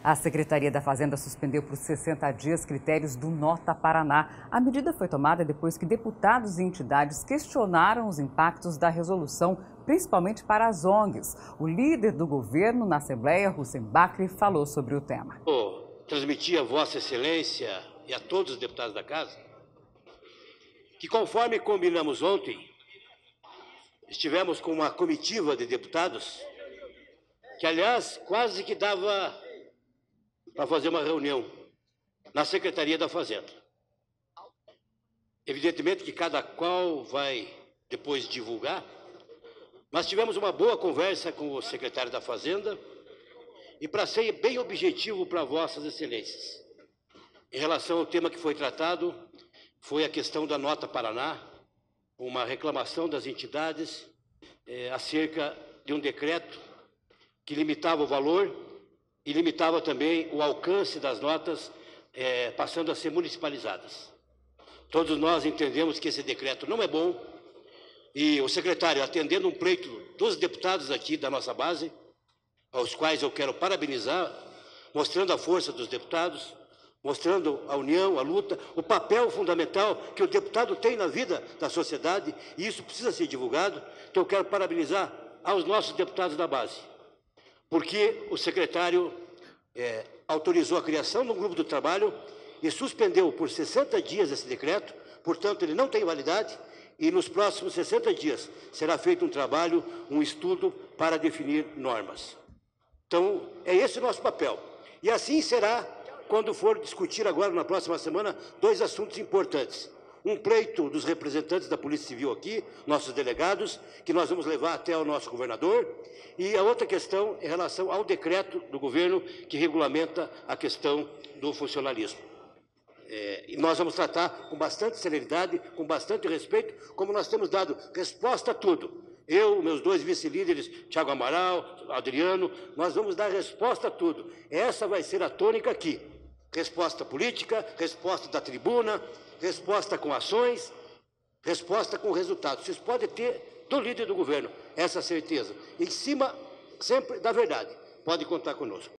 A Secretaria da Fazenda suspendeu por 60 dias critérios do Nota Paraná. A medida foi tomada depois que deputados e entidades questionaram os impactos da resolução, principalmente para as ONGs. O líder do governo na Assembleia, Hussein Bakri, falou sobre o tema. Transmitir a Vossa Excelência e a todos os deputados da Casa que, conforme combinamos ontem, estivemos com uma comitiva de deputados que, aliás, quase que dava para fazer uma reunião na Secretaria da Fazenda. Evidentemente que cada qual vai depois divulgar, mas tivemos uma boa conversa com o secretário da Fazenda e, para ser bem objetivo para Vossas Excelências, em relação ao tema que foi tratado, foi a questão da Nota Paraná, uma reclamação das entidades acerca de um decreto que limitava o valor e limitava também o alcance das notas, passando a ser municipalizadas. Todos nós entendemos que esse decreto não é bom e o secretário, atendendo um pleito dos deputados aqui da nossa base, aos quais eu quero parabenizar, mostrando a força dos deputados, mostrando a união, a luta, o papel fundamental que o deputado tem na vida da sociedade, e isso precisa ser divulgado. Então eu quero parabenizar aos nossos deputados da base, porque o secretário autorizou a criação de um grupo de trabalho e suspendeu por 60 dias esse decreto, portanto ele não tem validade, e nos próximos 60 dias será feito um trabalho, um estudo para definir normas. Então é esse o nosso papel, e assim será quando for discutir agora, na próxima semana, dois assuntos importantes. Um pleito dos representantes da Polícia Civil aqui, nossos delegados, que nós vamos levar até o nosso governador, e a outra questão em relação ao decreto do governo que regulamenta a questão do funcionalismo. E nós vamos tratar com bastante celeridade, com bastante respeito, como nós temos dado resposta a tudo. Eu, meus dois vice-líderes, Thiago Amaral, Adriano, nós vamos dar resposta a tudo. Essa vai ser a tônica aqui. Resposta política, resposta da tribuna, resposta com ações, resposta com resultados. Vocês podem ter do líder do governo essa certeza. Em cima, sempre, da verdade. Pode contar conosco.